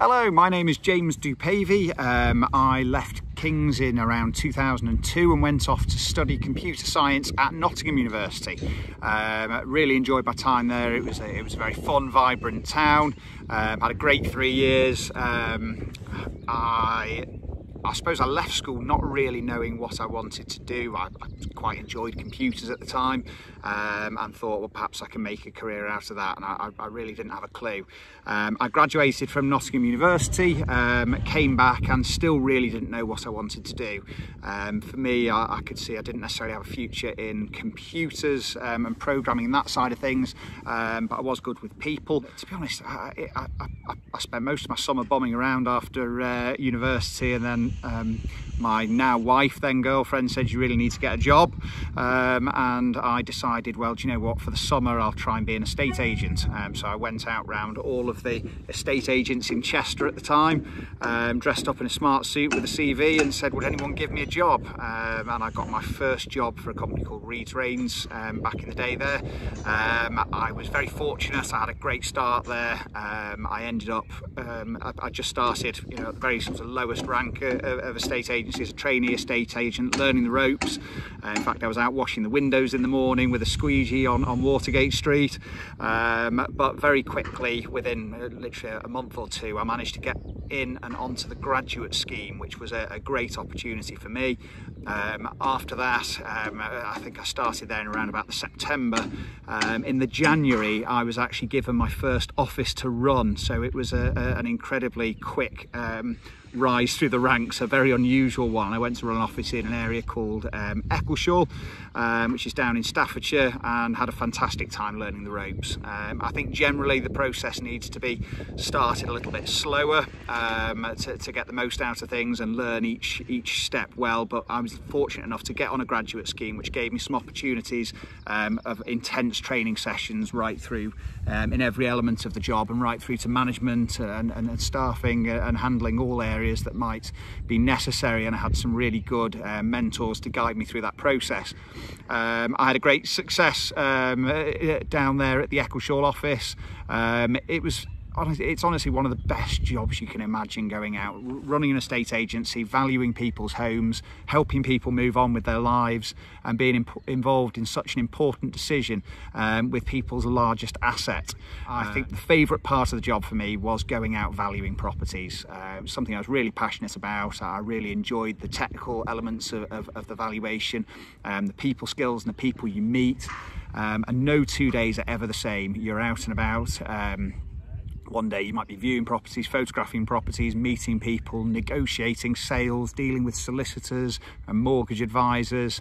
Hello, my name is James Dupavy. I left King's in around 2002 and went off to study computer science at Nottingham University. Really enjoyed my time there. It was a very fun, vibrant town. Had a great 3 years. I suppose I left school not really knowing what I wanted to do. I quite enjoyed computers at the time and thought, well, perhaps I can make a career out of that, and I really didn't have a clue. I graduated from Nottingham University, came back and still really didn't know what I wanted to do. For me, I could see I didn't necessarily have a future in computers and programming and that side of things, but I was good with people. To be honest, I spent most of my summer bombing around after university, and then my now wife, then girlfriend, said you really need to get a job, and I decided, well, do you know what, for the summer I'll try and be an estate agent. So I went out round all of the estate agents in Chester at the time, dressed up in a smart suit with a CV, and said, would anyone give me a job? And I got my first job for a company called Reeds Rains back in the day there. I was very fortunate. I had a great start there. I ended up, I just started, you know, at the very sort of lowest rank of estate agency as a trainee estate agent, learning the ropes. In fact, I was out washing the windows in the morning with a squeegee on Watergate Street. But very quickly, within literally a month or two, I managed to get in and onto the graduate scheme, which was a great opportunity for me. After that, I think I started there in around about the September. In the January, I was actually given my first office to run, so it was an incredibly quick rise through the ranks, a very unusual one. I went to run an office in an area called Eccleshall, which is down in Staffordshire, and had a fantastic time learning the ropes. I think generally the process needs to be started a little bit slower to get the most out of things and learn each step well, but I was fortunate enough to get on a graduate scheme which gave me some opportunities of intense training sessions right through in every element of the job, and right through to management and staffing and handling all areas that might be necessary, and I had some really good mentors to guide me through that process. I had a great success down there at the Eccleshall office. It's honestly one of the best jobs you can imagine, going out, running an estate agency, valuing people's homes, helping people move on with their lives, and being involved in such an important decision with people's largest asset. I think the favourite part of the job for me was going out valuing properties. Something I was really passionate about. I really enjoyed the technical elements of the valuation, the people skills and the people you meet, and no 2 days are ever the same. You're out and about. One day you might be viewing properties, photographing properties, meeting people, negotiating sales, dealing with solicitors and mortgage advisors.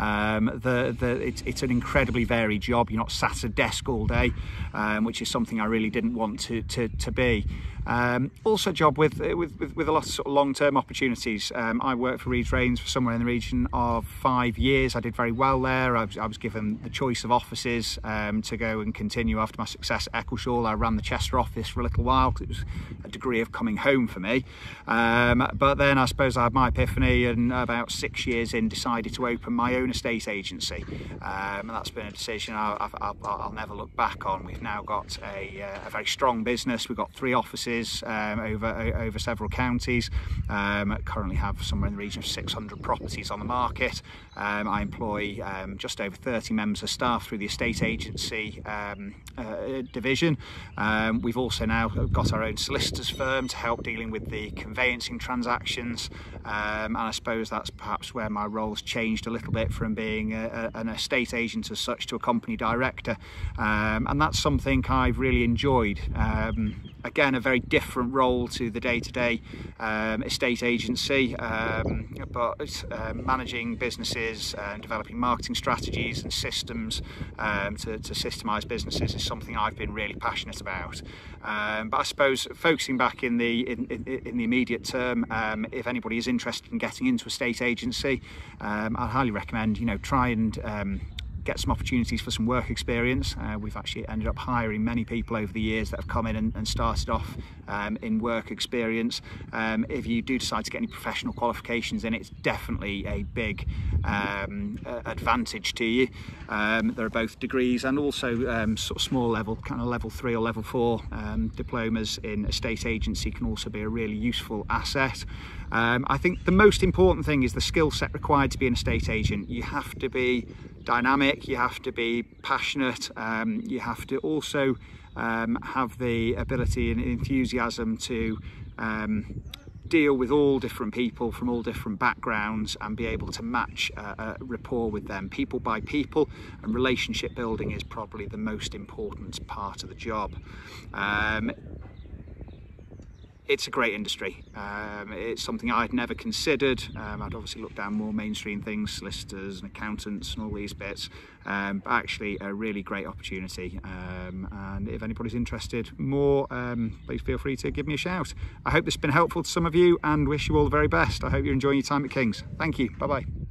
It's an incredibly varied job. You're not sat at a desk all day, which is something I really didn't want to be. Also a job with a lot of sort of long-term opportunities. I worked for Reeds Rains for somewhere in the region of 5 years. I did very well there. I was given the choice of offices to go and continue after my success at Eccleshall. I ran the Chester office for a little while because it was a degree of coming home for me. But then I suppose I had my epiphany, and about 6 years in decided to open my own estate agency. And that's been a decision I'll never look back on. We've now got a very strong business. We've got 3 offices over several counties. Currently have somewhere in the region of 600 properties on the market. I employ just over 30 members of staff through the estate agency division. We've also now got our own solicitors firm to help dealing with the conveyancing transactions, and I suppose that's perhaps where my role's changed a little bit from being an estate agent as such to a company director, and that's something I've really enjoyed. Again, a very different role to the day-to-day estate agency, but managing businesses and developing marketing strategies and systems to systemize businesses is something I've been really passionate about. But I suppose focusing back in the immediate term, if anybody is interested in getting into a estate agency, I'd highly recommend, try and get some opportunities for some work experience. We've actually ended up hiring many people over the years that have come in and started off in work experience. If you do decide to get any professional qualifications in, it's definitely a big advantage to you. There are both degrees and also sort of small level, kind of level 3 or level 4 diplomas in estate agency can also be a really useful asset. I think the most important thing is the skill set required to be an estate agent. You have to be dynamic, you have to be passionate, you have to also have the ability and enthusiasm to deal with all different people from all different backgrounds and be able to match a rapport with them, people by people, and relationship building is probably the most important part of the job. It's a great industry. It's something I'd never considered. I'd obviously looked down more mainstream things, solicitors and accountants and all these bits, but actually a really great opportunity. And if anybody's interested more, please feel free to give me a shout. I hope this has been helpful to some of you and wish you all the very best. I hope you're enjoying your time at King's. Thank you. Bye-bye.